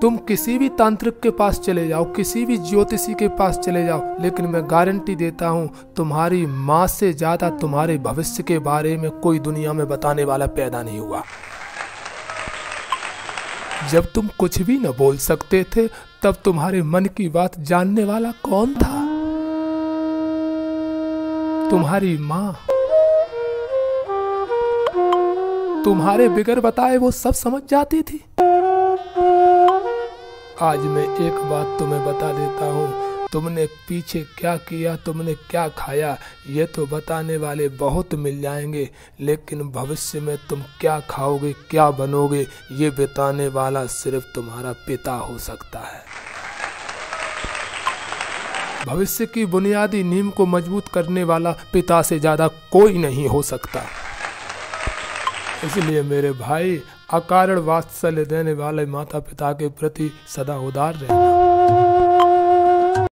तुम किसी भी तांत्रिक के पास चले जाओ, किसी भी ज्योतिषी के पास चले जाओ, लेकिन मैं गारंटी देता हूं तुम्हारी माँ से ज्यादा तुम्हारे भविष्य के बारे में कोई दुनिया में बताने वाला पैदा नहीं हुआ। जब तुम कुछ भी न बोल सकते थे तब तुम्हारे मन की बात जानने वाला कौन था? तुम्हारी माँ। तुम्हारे बिगर बताए वो सब समझ जाती थी। आज मैं एक बात तुम्हें बता देता हूँ, तुमने पीछे क्या किया, तुमने क्या खाया, ये तो बताने वाले बहुत मिल जाएंगे, लेकिन भविष्य में तुम क्या खाओगे, क्या बनोगे, ये बताने वाला सिर्फ तुम्हारा पिता हो सकता है। भविष्य की बुनियादी नींव को मजबूत करने वाला पिता से ज्यादा कोई नहीं हो सकता। इसलिए मेरे भाई, अकारण वात्सल्य देने वाले माता पिता के प्रति सदा उदार रहना।